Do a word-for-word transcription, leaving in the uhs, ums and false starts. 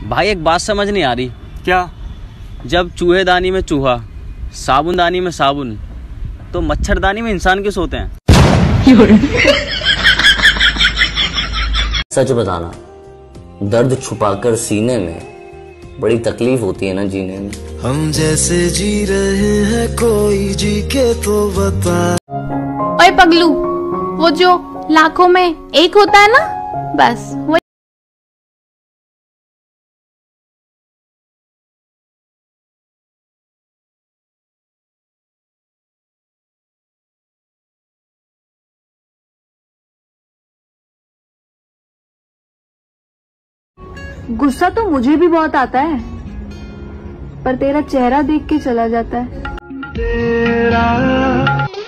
भाई एक बात समझ नहीं आ रही। क्या? जब चूहेदानी में चूहा, साबुनदानी में साबुन, तो मच्छरदानी में इंसान क्यों सोते हैं? सच बताना, दर्द छुपाकर सीने में बड़ी तकलीफ होती है ना जीने में। हम जैसे जी रहे हैं कोई जी के तो बता। ओए पगलू, वो जो लाखों में एक होता है ना, बस वो। गुस्सा तो मुझे भी बहुत आता है, पर तेरा चेहरा देख के चला जाता है। तेरा